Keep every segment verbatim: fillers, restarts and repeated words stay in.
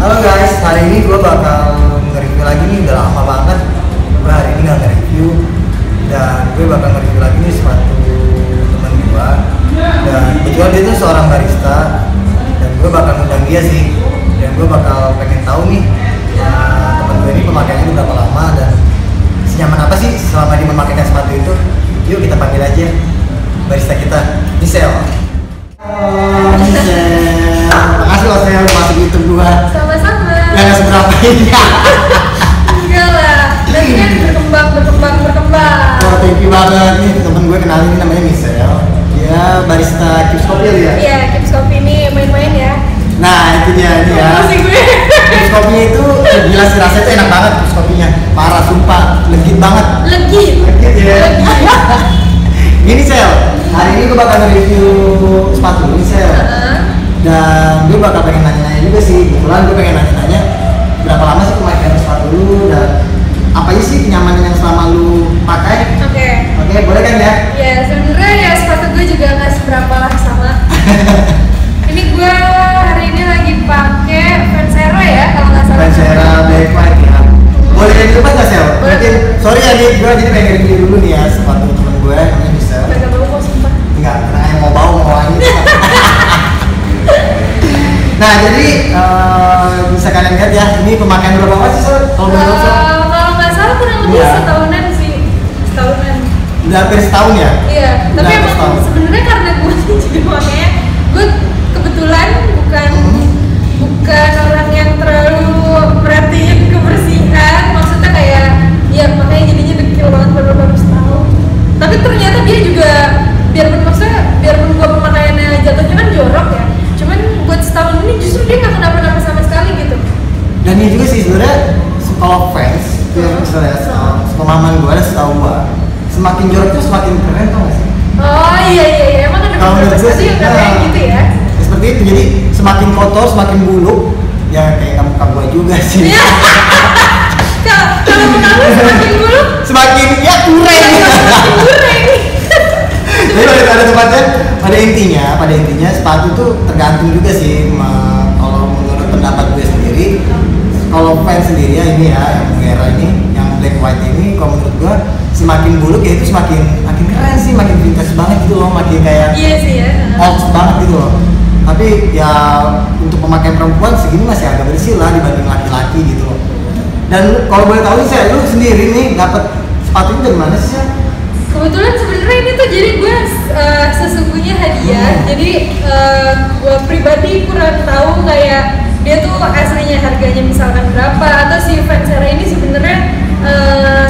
Halo guys, hari ini gue bakal nge-review lagi nih, udah lama banget gue hari ini gak nge-review. Dan gue bakal nge-review lagi nih sepatu temen gue. Dan kebetulan dia tuh seorang barista. Dan gue bakal ngundang dia sih. Dan gue bakal pengen tahu nih ya, temen gue ini pemakaiannya udah berapa lama dan senyaman apa sih selama dia memakaikan sepatu itu. Yuk kita panggil aja barista kita, Michelle. Oh, Michelle, makasih loh saya masuk YouTube gua. Sama-sama. Ya nggak seberapa ini. Enggak lah, nanti kan berkembang, berkembang, berkembang. Oh, thank you banget nih temen gue kenalin, ini namanya Michelle. Dia barista Kips Coffee ya? Iya, Kips Coffee ini main-main ya. Nah itu dia ini ya. Musik gue. Kips Coffee itu gila sih, rasanya tuh enak banget Kips Coffee-nya. Parah sumpah, legit banget. Legit. Legit ya. Gini Sel, hari ini gue bakal review sepatu ini Sel. Uh-huh. Dan gue bakal pengen nanya-nanya juga sih. Kebetulan gue pengen nanya-nanya berapa lama sih pemakaian sepatu lu dan apa aja sih kenyamanan yang selama lu pakai? Oke. Okay. Oke, okay, boleh kan ya? Ya sebenarnya ya sepatu gue juga nggak seberapa lah sama. Ini gue hari ini lagi pakai Vansera ya kalau nggak salah. Vansera Black White ya. Boleh dari depan nggak Sel? Mungkin. Sorry ya nih, gue jadi pengen review dulu nih ya sepatu temen gue namanya Michelle. Gak bau kok sumpah. Enggak, karena yang mau bau mau wangi. Nah jadi uh, bisa kalian lihat ya, ini pemakaian berapa lama sih Sel? Kalau menurut Sel? Uh, kalau nggak salah kurang lebih Iya. setahunan sih, setahunan. Udah hampir setahun ya? Iya, Udah tapi hampir emang setahun. sebenarnya karena gue jadi makanya gue kebetulan bukan Hmm. bukan orang yang terlalu perhatiin kebersihan, maksudnya kayak ya makanya jadinya dekil banget baru baru setahun. Tapi ternyata dia juga biarpun maksudnya biarpun gue pemakaiannya jatuhnya kan jorok ya, cuman buat setahun ini justru dia nggak kenapa-napa sama sekali gitu. Dan ini juga sih sebenarnya kalau fans itu yang misalnya pemahaman gue ada setahu gue semakin jorok itu semakin keren tau gak sih? Oh iya iya iya emang ada Kalau beberapa menurut gue sepatu sih, yang katanya nah, gitu ya. seperti itu, jadi semakin kotor semakin buluk ya kayak muka gue juga sih. Iya. Kalau kalau muka lu semakin buluk Semakin ya kurang. semakin goreng. Jadi pada, pada tempatnya, pada intinya, pada intinya sepatu tuh tergantung juga sih. Ma, kalau menurut pendapat gue sendiri, kalau fans sendiri ya ini ya yang merah ini, yang black white ini, kalau menurut gue semakin buluk ya itu semakin makin keren sih, makin vintage banget gitu loh, makin kayak Iya sih ya. old banget gitu loh. Tapi ya untuk pemakaian perempuan segini masih agak bersih lah dibanding laki-laki gitu loh. Dan kalau boleh tahu nih saya, lu sendiri nih dapat sepatu ini dari mana sih Sel? Kebetulan sebenarnya ini tuh jadi gue uh, sesungguhnya hadiah. Hmm. Jadi uh, gue pribadi kurang tahu kayak dia tuh aslinya harganya misalkan berapa atau si Vansera ini sebenarnya uh,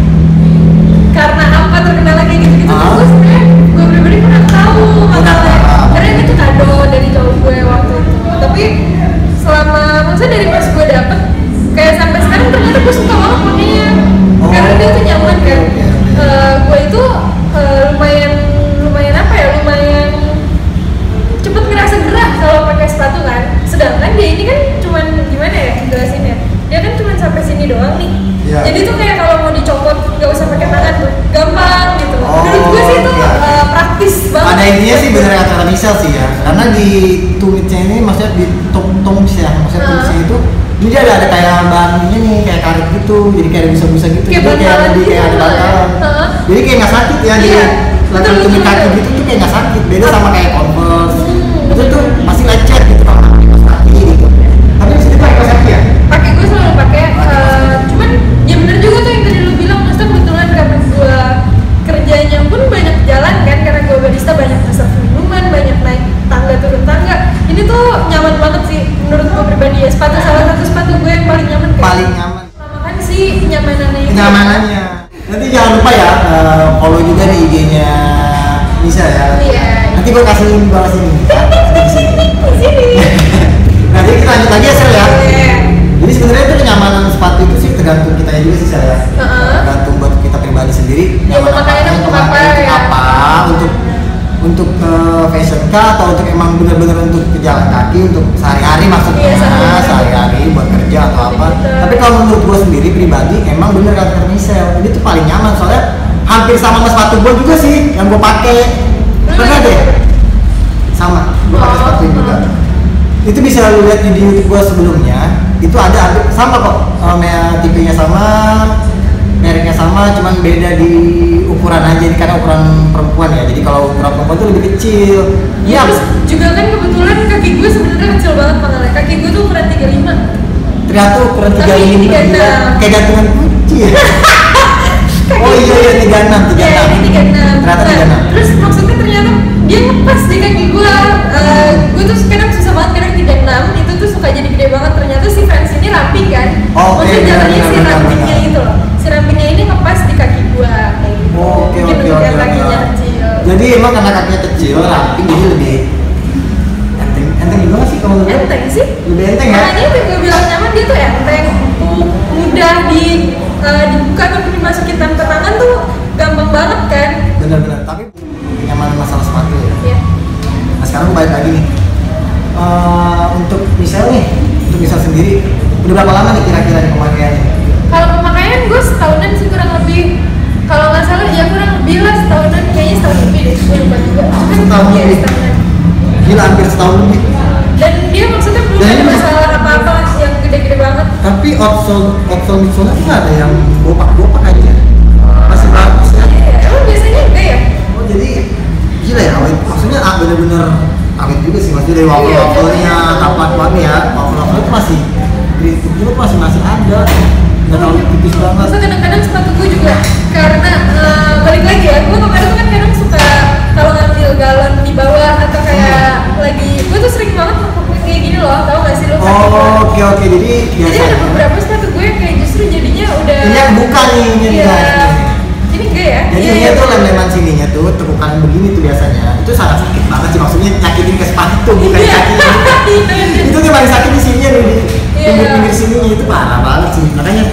karena apa terkenalnya kayak gitu-gitu. Ah. Gue sebenarnya gue pribadi kurang tahu masalahnya. Karena ini tuh kado dari cowok gue waktu itu. Tapi selama maksudnya dari pas gue dapet kayak sampai sekarang ternyata gue suka banget makanya. Oh. Karena dia tuh nyaman kan. Oke, oke. Uh, gue itu uh, lumayan lumayan apa ya lumayan cepet ngerasa gerak kalau pakai sepatu kan, sedangkan dia ini kan cuman gimana ya jelasinnya, dia kan cuman sampai sini doang nih. Iya. Jadi tuh kayak kalau mau dicopot nggak usah pakai tangan tuh gampang gitu. Oh, Menurut gue sih itu iya. uh, praktis banget. Pada intinya sih bener kata Michelle sih ya, karena di tumitnya ini maksudnya di tong tongs ya, maksudnya Uh. tumitnya itu ini dia ada, ada kayak bahannya nih kayak karet gitu, jadi kayak ada busa-busa gitu, Kayak jadi kayak bantalan lebih kayak ada gitu lah ya. bantalan. Uh. Jadi kayak nggak sakit ya, Iya, di betul, level tumit betul, kaki betul. gitu tuh kayak nggak sakit, beda sama kayak Converse. Hmm. Itu tuh masih lecet gitu kalau pakai kaos kaki gitu. Tapi di sini pakai kaos kaki ya? Pakai gue selalu pakai, uh, cuman ya bener juga tuh yang tadi lu bilang, maksudnya kebetulan karena gue kerjanya pun banyak jalan kan, karena gue barista banyak masak minuman, banyak naik tangga turun tangga. Ini tuh nyaman banget sih menurut gue pribadi ya, sepatu salah satu sepatu gue yang paling nyaman kayak Paling nyaman. kan sih kenyamanannya itu. Kenyamanannya. Nanti jangan lupa ya uh, follow juga nih I G-nya Nisa ya. Iya. Nanti gue kasih link di bawah sini. Di sini. Di sini. Nah, jadi kita lanjut lagi ya Sel ya. Iya. Jadi sebenarnya itu kenyamanan sepatu itu sih tergantung kita juga sih Sel ya. Heeh. Tergantung buat kita pribadi sendiri. Ya, nyaman pemakaiannya apa, untuk pemakaian apa untuk ya. apa, untuk untuk uh, fashion kah atau untuk emang benar-benar untuk pejalan kaki untuk sehari-hari maksudnya Iya, sehari-hari. sehari-hari buat kerja atau apa. Betul. Tapi kalau menurut gue sendiri pribadi emang bener kata Michelle, ini tuh paling nyaman soalnya hampir sama sama sepatu gue juga sih yang gue pakai. Pernah deh sama gue pakai Oh, sepatu juga. oh. Itu bisa lu lihat di YouTube gue sebelumnya. itu ada hampir sama kok, uh, tipenya sama, mereknya sama, cuman beda di ukuran aja karena ukuran perempuan ya. Jadi kalau ukuran perempuan tuh lebih kecil. Iya, terus juga kan kebetulan kaki gue sebenarnya kecil banget panggilnya. Kaki gue tuh ukuran tiga puluh lima. Ternyata ukuran tiga puluh lima tiga puluh enam. kayak gantungan kunci ya. Oh iya iya tiga puluh enam, tiga puluh enam. Iya, ini tiga puluh enam. Ternyata Nah, tiga puluh enam. terus maksudnya ternyata dia ngepas di kaki gue. Uh, gue tuh kadang susah banget kadang tiga puluh enam itu tuh suka jadi gede banget. Ternyata si fans ini rapi kan. Oh, maksudnya okay, jalannya benar, si benar, rampingnya benar. itu loh. Si rampingnya ini ngepas di kaki gue kayak gitu. Oh, oke Mungkin oke udah oke. kakinya oke. kecil. Jadi emang karena kakinya kecil, ramping jadi lebih enteng. Enteng gimana sih kalau menurut? Enteng sih. Lebih enteng ya? Makanya itu gue bilang nyaman, dia tuh enteng, tuh mudah di uh, dibuka tapi dimasukin tanpa tangan tuh gampang banget kan. Benar-benar. Tapi kenyamanan masalah sepatu ya. Iya. Nah sekarang balik lagi nih. Uh, untuk misal nih, untuk misal sendiri, udah berapa lama nih kira-kira nih pemakaiannya? Kalau pemakaian gue setahunan sih kurang lebih. Kalau nggak salah ya kurang lebih lah setahunan, kayaknya setahun lebih deh. Gue lupa juga. Cuman Setahun iya, lebih? setahunan. Gila hampir setahun lebih. Dan dia maksudnya belum Dan ada ini- masalah apa-apa yang gede-gede banget. Tapi outsole outsole midsole nggak ada yang bopak-bopak aja. Masih bagus ya. Iya, emang biasanya enggak ya? Oh jadi gila ya awet. Maksudnya ah, bener-bener awet juga sih. Maksudnya dari waffle wafflenya, kapan-kapan ya, waffle waffle itu masih grip itu masih masih ada. Nggak terlalu tipis banget. Masa kadang-kadang sepatu gue juga karena uh, balik lagi ya, gue kemarin tuh kan kadang suka kalau ngambil galon di bawah atau kayak lagi, gue tuh sering banget pakai kayak gini loh, tau gak sih lo? Oh oke oke jadi Jadi ada biasanya. beberapa sepatu gue yang kayak justru jadinya udah. Ini yang buka nih, ini Iya. dia. Ini enggak ya? Jadi Iya, ini iya, tuh bener. lem-leman sininya tuh tekukan begini tuh biasanya. Itu sangat sakit banget sih, maksudnya nyakitin ke sepatu bukan Iya. kaki. Iya. Itu tuh paling sakit di sininya nih di Iya. pinggir-pinggir sininya itu parah banget sih. Makanya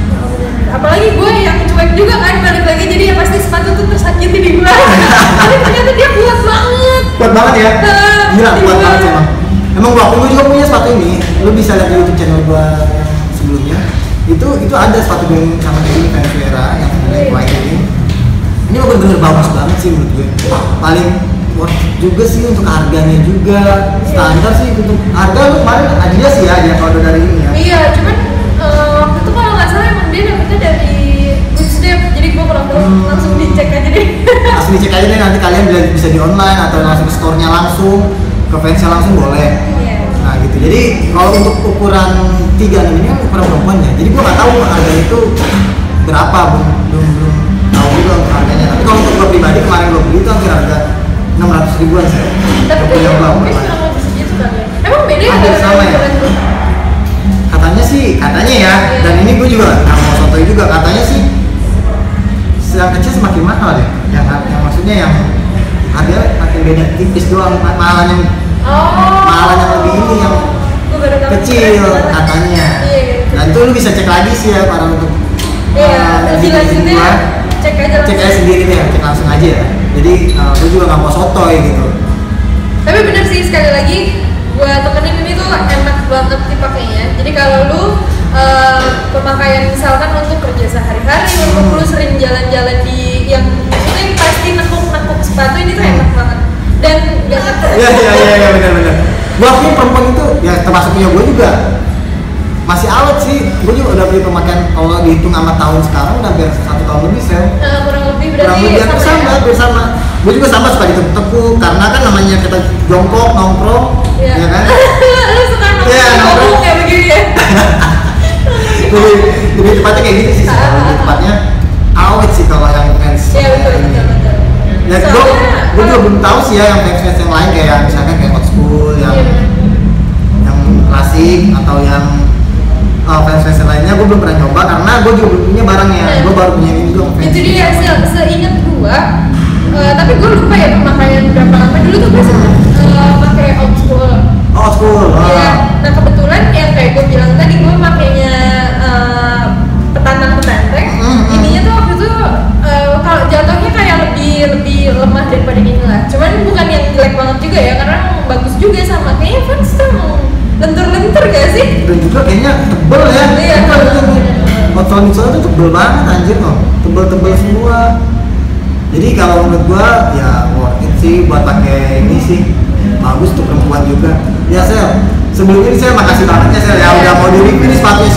Apalagi gue yang cuek juga kan, balik lagi jadi ya pasti sepatu tuh tersakiti di gue. Tapi ternyata dia kuat banget. kuat banget ya. Nah, Gila di kuat gua. banget sih emang. Emang gua aku juga punya sepatu ini. Lu bisa lihat di YouTube channel gua yang sebelumnya. Itu itu ada sepatu yang sama kayak ini Venezuela yang sebenarnya Iya. white ini. Ini bener-bener bagus banget sih menurut gue. Paling worth it juga sih untuk harganya juga. Standar sih untuk harga lu kemarin Adidas sih ya dia kode dari ini ya. Iya, cuman eh, waktu itu kalau nggak salah emang dia dapetnya dari Goodstep, jadi gue kalau Hmm. langsung dicek aja deh. Langsung dicek aja deh nanti kalian bisa bisa di online atau langsung ke store-nya langsung, ke fansnya langsung boleh. Iya. Nah gitu. Jadi kalau untuk ukuran tiga enam ini kan ukuran perempuannya. Jadi gua nggak tahu harga itu berapa, belum belum belum tahu juga untuk harganya. Tapi kalau untuk gua pribadi kemarin gua beli itu hampir harga enam ratus ribuan sih. Tapi Yang punya kayaknya gua mungkin kemarin. kurang lebih segitu kali ya. Emang beda ya Hampir kalau sama ya? ukuran lu? Katanya sih, katanya ya. Dan ini gua juga nggak mau sotoy juga. Katanya sih yang kecil semakin mahal ya. Yang, yang maksudnya yang harga makin beda tipis doang, mahalan yang Oh. mahalan yang lebih ini yang Gua baru tahu. kecil katanya. Iya, iya. Nah itu lu bisa cek lagi sih ya para untuk Iya, uh, lebih di- di lanjutnya gua. cek aja cek aja langsung. sendiri deh, cek langsung aja ya. Jadi uh, lu juga nggak mau sotoy gitu. Tapi bener sih, sekali lagi gua tekenin ini tuh enak banget dipakainya. Jadi kalau lu eh, pemakaian misalkan untuk kerja sehari-hari, untuk lu sering jalan-jalan di yang mungkin pasti nekuk-nekuk sepatu, ini tuh enak banget. Dan gak ngetes. Iya iya iya iya benar-benar. Gua punya perempuan itu ya termasuk punya gua juga masih awet sih. Gua juga udah beli pemakaian kalau dihitung sama tahun sekarang udah hampir satu tahun lebih sel. Eh, kurang lebih berarti Kurang lebih hampir sama, ya? hampir sama. Gue juga sama suka ditekuk-tekuk karena kan namanya kita jongkok nongkrong, Iya. ya kan? Lu suka nongkrong Iya, nongkrong. kayak begini ya? lebih lebih tepatnya kayak gitu sih. Ah, ah, lebih ah. tepatnya awet sih kalau yang fans. Iya betul betul betul. Ya, gue Soalnya gue juga kalau- belum tahu sih ya yang fans fans yang lain kayak misalkan kayak old school yang Iya, bener. yang klasik atau yang uh, fans fans yang lainnya gue belum pernah nyoba karena gue juga belum punya barangnya. Nah, Gue baru punya ini doang. Itu dia sih, seingat gua. eh, tapi gua lupa ya pemakaian berapa lama dulu tuh gua sempet eh, pakai old school. Oh, old school. Iya. ah. Nah kebetulan yang kayak gue bilang tadi gue makainya uh, petanang petenteng. Mm-hmm. Ininya tuh waktu itu uh, kalau jatuhnya kayak lebih lebih lemah daripada ini lah. Cuman bukan yang jelek banget juga ya, karena bagus juga sama kayaknya fans tuh lentur-lentur gak sih? Dan juga kayaknya tebel ya. Iya. Tebel itu. Otot soalnya tuh tebel banget anjir loh. Tebel-tebel semua. Jadi kalau menurut gua ya worth it sih buat pakai ini sih. Bagus tuh perempuan juga. Ya Sel, sebelum ini saya makasih banget ya Sel ya udah mau di review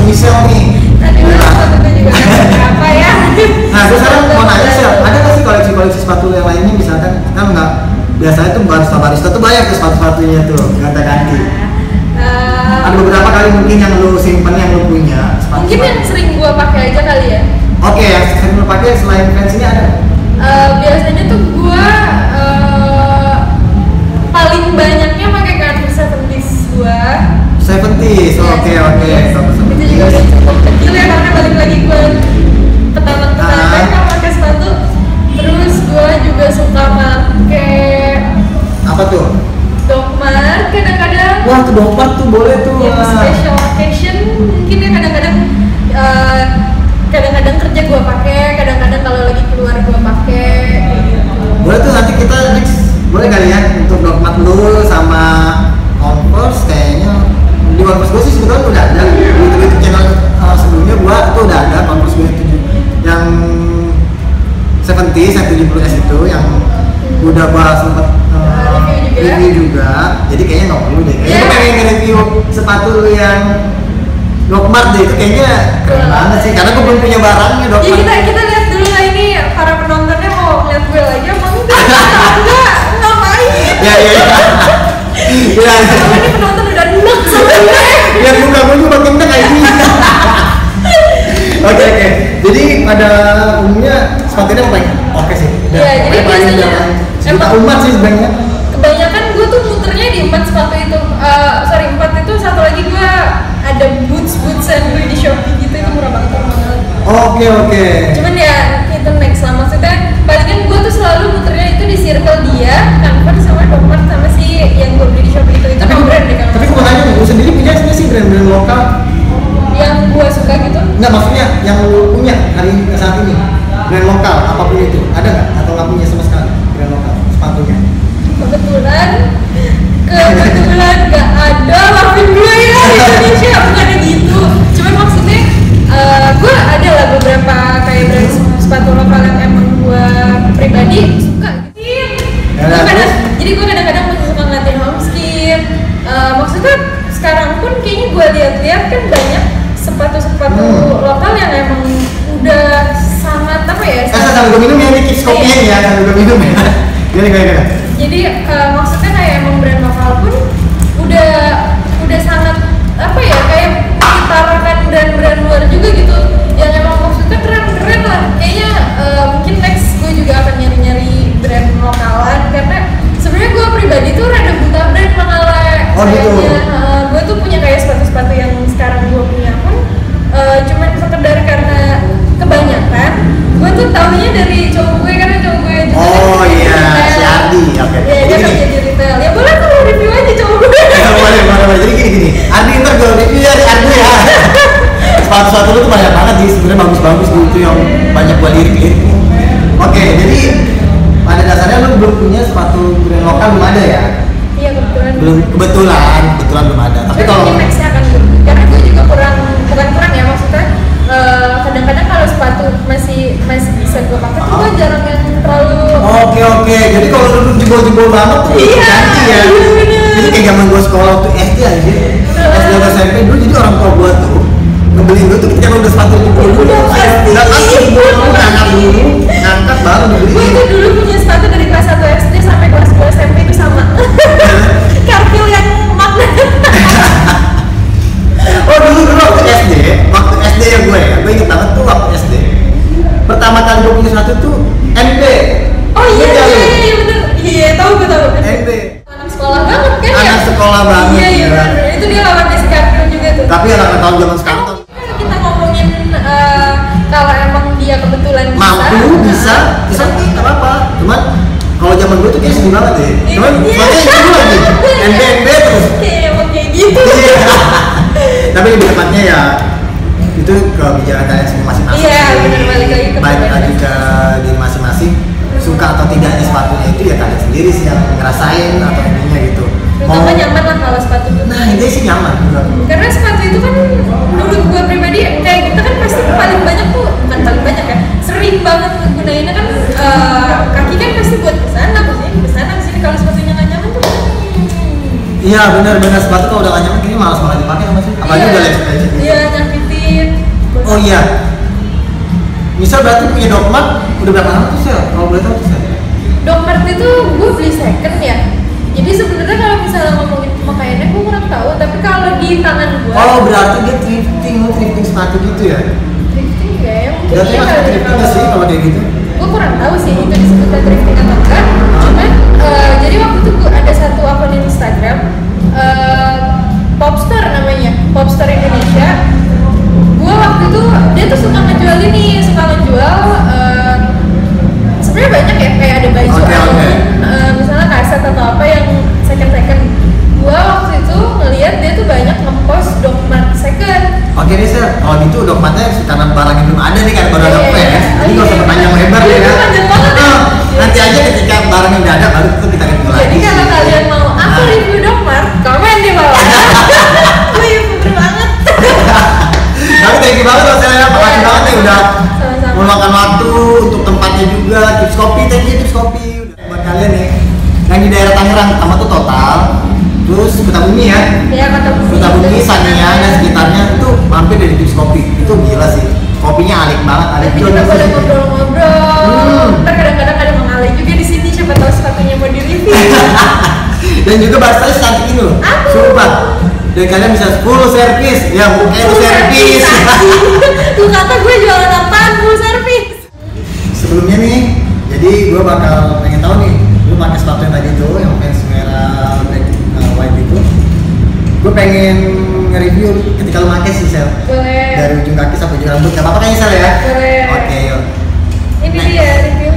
semisal nih. Aduh, sepatu gue juga apa ya? Nah, gue sekarang mau nanya sih, ada nggak sih koleksi-koleksi sepatu yang lainnya misalkan kan nggak biasanya tuh barista-barista tuh banyak tuh sepatu-sepatunya tuh ganti-ganti. Uh, Ada beberapa kali mungkin yang lu simpen yang lu punya. Sepatu mungkin yang sering gue pakai aja kali ya. Oke, yang sering lu pakai selain fans ini ada? Uh, biasanya tuh gue uh, paling banyaknya pakai Converse seventies gue. seventies, oke oke. Itu juga udah cukup kecil ya karena balik lagi gue petang-petang Ah. kan pakai sepatu. Terus gue juga suka pakai Apa tuh? Dogmart kadang-kadang. Wah, tuh dompet tuh boleh tuh. Ya Wah. special occasion mungkin ya kadang-kadang uh, kadang-kadang kerja gue pakai, kadang-kadang kalau lagi keluar gue pakai kayak gitu. Boleh tuh nanti kita next boleh kali ya untuk dompet lu sama Converse kayaknya di Converse gue sih sebetulnya udah ada di YouTube channel uh, sebelumnya gua tuh udah ada Converse gue tujuh yang seventies yang tujuh puluh S itu yang udah gua sempet uh, Review juga. review juga jadi kayaknya nggak perlu deh kayaknya Yeah. gua pengen nge-review sepatu lu yang Dogmart deh itu kayaknya keren banget sih karena gua belum punya barangnya Ya Dogmart. kita kita lihat dulu lah ini para penontonnya mau ngeliat gue lagi apa enggak? Enggak, ngapain? Ya ya ya. Ya. Kalau ini penonton udah enak sama gue. Biar muka gue juga makin enak kayak gini. Oke oke. Jadi pada umumnya sepatunya apa ya? Oke sih. Iya, jadi biasanya emang umat sih sebenarnya. Kebanyakan gue tuh muternya di empat sepatu itu. Eh, sorry empat itu satu lagi gue ada boots boots yang beli di Shopee gitu itu murah banget murah banget. Oke oke. Cuman ya itu next lah maksudnya palingan gue tuh selalu muternya itu di circle dia Converse sama Dogmart sama si yang gue beli di Shopee itu itu Tapi no brand deh kalau tapi nggak gue salah. nanya nih, lu sendiri punya nggak sih brand-brand lokal? Yang gue suka gitu Enggak maksudnya yang lu punya hari ini saat ini brand lokal apapun itu ada nggak atau nggak punya sama sekali brand lokal sepatunya? kebetulan kebetulan gak ada maafin gue ya di Indonesia bukannya gitu cuman maksudnya uh, gue ada lah beberapa kayak brand sepatu lokal yang emang gue pribadi suka gitu Ya, Gua kadang, terus? jadi gue kadang-kadang masih suka ngeliatin Homeskin uh, maksudnya sekarang pun kayaknya gue lihat-lihat kan banyak sepatu-sepatu Hmm. lokal yang emang udah sangat apa ya Eh sambil gue minum ya ini kids kopinya ya sambil gue minum ya. Gini gini gini. jadi uh, maksudnya kayak emang brand lokal pun udah udah sangat apa ya kayak mengetarakan brand-brand luar juga gitu yang emang maksudnya keren-keren lah kayaknya uh, mungkin next gue juga akan nyari-nyari brand lokalan karena sebenarnya gue pribadi tuh rada buta brand malah Oh, gitu. kayaknya uh, gue tuh punya kayak sepatu-sepatu yang sekarang gue punya pun uh, cuman sekedar karena kebanyakan gue tuh taunya dari cowok gue karena cowok gue juga Oh kan iya retail. si Ardi oke. Ya, dia Gini, kerja di retail. Ya boleh kalau review aja cowok gue. Ya, boleh, boleh, boleh. Jadi gini gini, Ardi ntar gue review ya di Ardi ya. Sepatu-sepatu lu tuh banyak banget sih, sebenarnya bagus-bagus gitu yang banyak gua lirik-lirik. Oke, jadi pada dasarnya lu belum punya sepatu brand lokal belum ada ya? Iya kebetulan. Belum kebetulan, kebetulan belum ada. Tapi Tapi kalau mungkin nextnya akan ber- karena gue juga kurang bukan kurang ya maksudnya eh, kadang-kadang kalau sepatu masih masih bisa gue pakai tuh gue jarang yang terlalu Oke oke, jadi kalau lu jebol-jebol banget tuh Iya, ganti ya. iya, bener. Jadi kayak zaman gua sekolah waktu S D aja, S D atau S M P dulu jadi orang tua gua tuh ngebeliin gua tuh ketika gua udah sepatu jebol dulu, Udah pasti. udah pasti gua ngangkat dulu, ngangkat baru gue dibeliin. itu dulu punya sepatu dari kelas satu S D sampai kelas dua S M P itu sama karpil yang magnet Oh dulu dulu waktu S D, waktu S D ya gue ya, gue inget banget tuh waktu S D. Pertama kali gue punya sepatu tuh N B. oh iya Ingat iya lu? iya bener iya tahu gue tahu N B. anak sekolah banget kan ya Anak sekolah banget, iya iya gila. bener itu dia lawannya si karpil juga tuh Tapi anak tahun zaman sekarang tuh Kalau kita ngomongin eh, kalau emang dia kebetulan bisa, mampu bisa, bisa tapi nggak apa-apa. Cuman kalau zaman gue tuh kayak sedih banget deh. Cuman Iya. sepatunya itu lagi, N B N B terus. kayak emang kayak gitu. Iya. Tapi lebih tepatnya ya itu kebijakan kalian semua masing-masing. Iya, sih. bener, balik lagi ke Balik pribadi. lagi ke diri masing-masing. Suka atau tidaknya sepatunya itu ya kalian sendiri sih yang ngerasain atau intinya gitu. Terutama nyaman lah kalau sepatu. Nah ini sih nyaman. bener. Karena sepatu itu kan menurut gua pribadi kayak kita kan pasti paling banyak tuh bukan paling banyak ya sering banget menggunainnya kan eh, kaki kan pasti buat kesana kesini kesana kesini kalau sepatunya nggak nyaman tuh Iya benar-benar sepatu kalau udah gak nyaman kayaknya malas banget dipakai sama sih. Apalagi iya, udah lecet-lecet gitu. iya nyakitin oh iya, misal berarti punya Docmark udah berapa lama tuh Sel? Kalau boleh tahu tuh Sel? Docmark itu gue beli second ya. Jadi sebenarnya kalau misalnya ngomongin pemakaiannya gue kurang tahu, tapi kalau di tangan gue. Oh berarti dia thrifting, lu thrifting sepatu gitu ya? Thrifting ya, ya mungkin Berarti iya masuk kali ya thrifting nggak sih kalau kayak gitu? Gue kurang tahu sih itu disebutnya thrifting atau enggak. Cuman eh, jadi waktu itu gue ada satu akun Instagram, eh, Popstar namanya, Popstar Indonesia. Gue waktu itu dia tuh suka ngejual ini, suka ngejual eh, sebenarnya banyak ya, kayak ada baju Oke, ataupun oke. eh, misalnya kaset atau apa yang second second. Gue waktu itu ngelihat dia tuh banyak ngepost Docmark second. Oke deh Sel, kalau gitu Docmarknya karena barangnya belum ada nih kan baru ada Iya, press, iya. jadi nggak usah Iya, panjang lebar iya, ya. itu panjang banget ya. Nah, nanti aja ketika barangnya udah ada baru itu kita review lagi. Jadi kalau sih. kalian mau aku Nah. review Docmark, komen di bawah. Gue youtuber banget. Tapi thank you banget loh Sel ya, makasih Iya, banget nih udah sama-sama. meluangkan waktu untuk tempatnya juga, Tips Kopi, thank you Tips Kopi. Buat kalian nih, yang di daerah Tangerang, pertama tuh Total, terus Kutabumi ya, Ya kata Bumi. Kutabumi, Sangiang dan sekitarnya itu mampir dari Tips Kopi, itu gila sih, kopinya alik banget, alik Nanti kita boleh ngobrol-ngobrol. Hmm. Ntar kadang-kadang ada Mang Ale juga di sini, siapa tahu sepatunya mau di review. Dan juga baristanya cantik ini loh, Aku. sumpah. Dan kalian bisa full service, ya bukan full service. Tuh kata gue jualan apaan full service. Sebelumnya nih, jadi gue bakal pengen tahu nih, lu pakai sepatu yang tadi tuh, yang fans merah black uh, white itu, gue pengen nge-review ketika lu pakai sih Sel, Boleh. dari ujung kaki sampai ujung rambut, gak apa-apa kan ya Sel ya? Boleh. Oke yuk. Ini Next. dia review